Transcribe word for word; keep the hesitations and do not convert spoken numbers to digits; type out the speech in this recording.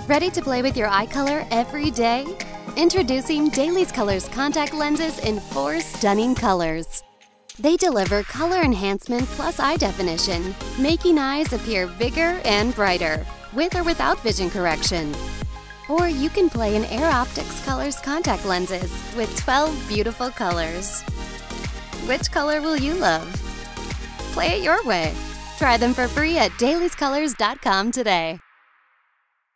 Ready to play with your eye color every day? Introducing DAILIES Colors contact lenses in four stunning colors. They deliver color enhancement plus eye definition, making eyes appear bigger and brighter, with or without vision correction. Or you can play in Air OPTIX Colors contact lenses with twelve beautiful colors. Which color will you love? Play it your way. Try them for free at dailies colors dot com today.